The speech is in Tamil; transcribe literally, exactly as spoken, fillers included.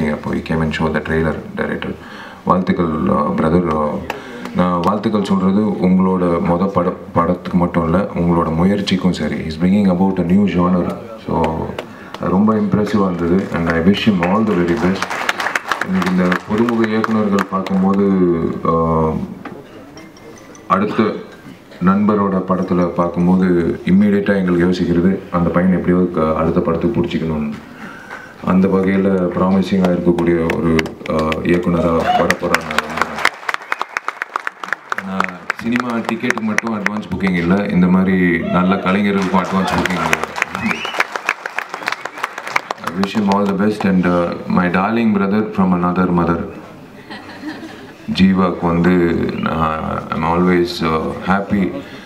ஷூட்டிங் அப்போ he came and showed the trailer director. வாழ்த்துக்கள் பிரதர். நான் வாழ்த்துக்கள் சொல்கிறது உங்களோட மொதல் பட படத்துக்கு மட்டும் இல்லை, உங்களோட முயற்சிக்கும் சரி. Is bringing about a new genre. So ரொம்ப இம்ப்ரெசிவாக இருந்தது. And I wish him all the very best. எனக்கு இந்த புதுமுக இயக்குநர்கள் பார்க்கும்போது அடுத்த நண்பரோட படத்தில் பார்க்கும்போது இம்மீடியட்டாக எங்களுக்கு யோசிக்கிறது அந்த பையன் எப்படியோ அடுத்த படத்துக்கு பிடிச்சிக்கணும்னு. அந்த வகையில் ப்ராமிசிங்காக இருக்கக்கூடிய ஒரு இயக்குனராக வரப்போகிறாங்க. நான் சினிமா டிக்கெட்டுக்கு மட்டும் அட்வான்ஸ் புக்கிங் இல்லை, இந்த மாதிரி நல்ல கலைஞர்களுக்கும் அட்வான்ஸ் புக்கிங் இல்லை. I wish him all the best and uh, my darling brother from another mother. ஜீவாக்கு வந்து நான் ஐம் ஆல்வேஸ் ஹாப்பி